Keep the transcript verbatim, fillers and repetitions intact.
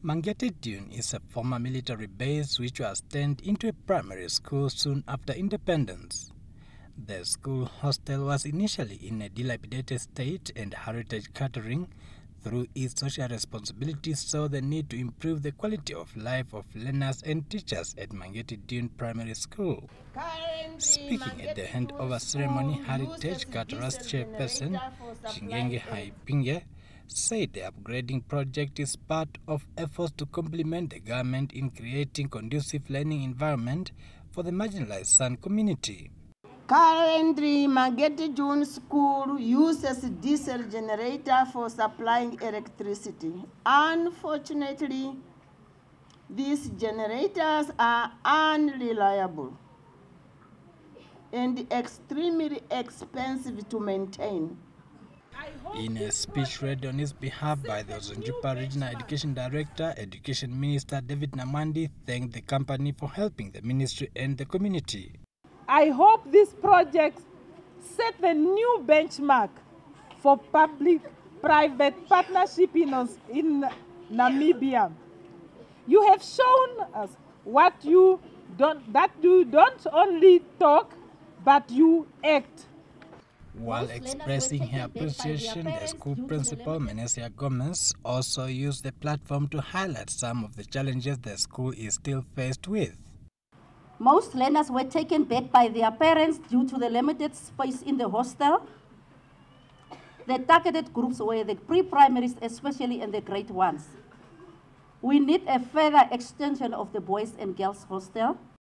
Mangete Dune is a former military base which was turned into a primary school soon after independence. The school hostel was initially in a dilapidated state, and Heritage Catering, through its social responsibilities, saw the need to improve the quality of life of learners and teachers at Mangete Dune Primary School. Speaking at the handover ceremony, Heritage Caterers chairperson Shingenge Haipinge said the upgrading project is part of efforts to complement the government in creating conducive learning environment for the marginalized San community. Currently, Mangete Dune School uses diesel generator for supplying electricity. Unfortunately, these generators are unreliable and extremely expensive to maintain. In a speech read on his behalf by the Ozonjupa Regional Education Director, Education Minister David Namwandi thanked the company for helping the ministry and the community. I hope this project set a new benchmark for public-private partnership in, in Namibia. You have shown us what you don't, that you don't only talk, but you act. While expressing her appreciation, the school principal, Menesia Gomez, also used the platform to highlight some of the challenges the school is still faced with. Most learners were taken back by their parents due to the limited space in the hostel. The targeted groups were the pre-primaries, especially and the grade ones. We need a further extension of the boys and girls hostel.